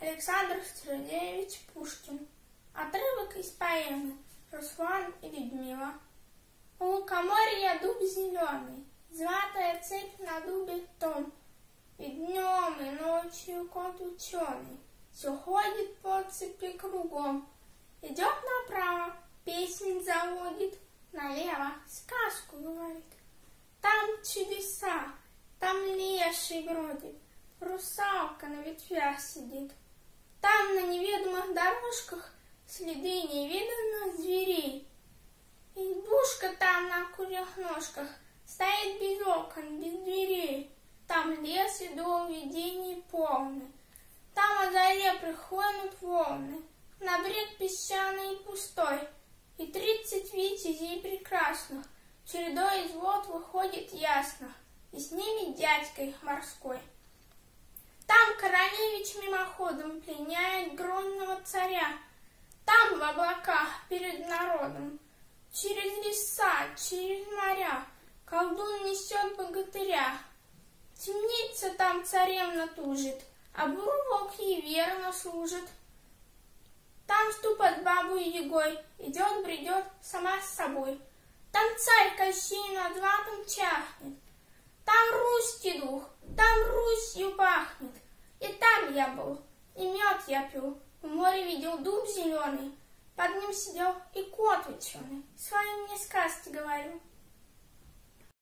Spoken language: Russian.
Александр Сергеевич Пушкин. Отрывок из поэмы «Руслан и Людмила». У лукоморья дуб зеленый, золотая цепь на дубе том, и днем, и ночью кот ученый все ходит по цепи кругом. Идет направо, песнь заводит, налево сказку говорит. Там чудеса, там леший бродит, русалка на ветвях сидит. Там на неведомых дорожках следы невиданных зверей. Избушка там на курьих ножках стоит без окон, без дверей. Там лес и до видений полны. Там о заре прихлынут волны на брег песчаный и пустой. И 30 витязей прекрасных чередой из вод выходит ясно, и с ними дядька их морской. Там королевич мимоходом пленяет грозного царя. Там в облаках перед народом, через леса, через моря, колдун несет богатыря. Темница там царевна тужит, а бурвок ей верно служит. Там ступот бабой Егой идет, бредет сама с собой. Там царь Кощей над златом чахнет. Там русский дух, там Русью пахнет. И там я был, и мед я пил, в море видел дуб зеленый, под ним сидел и кот ученый, свои мне сказки говорил.